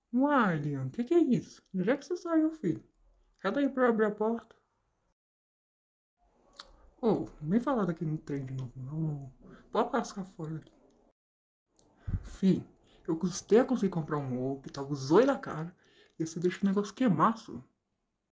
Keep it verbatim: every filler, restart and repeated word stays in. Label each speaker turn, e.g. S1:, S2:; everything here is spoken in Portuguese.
S1: Uai, Leon, que que é isso? Onde é que você saiu, filho? Cadê aí pra abrir a porta? Ô, oh, vem falar daqui no trem de novo, não. Pode passar fora aqui. Fih, eu custei a conseguir comprar um ovo que tava os olhos na cara e você deixa o negócio queimar, só.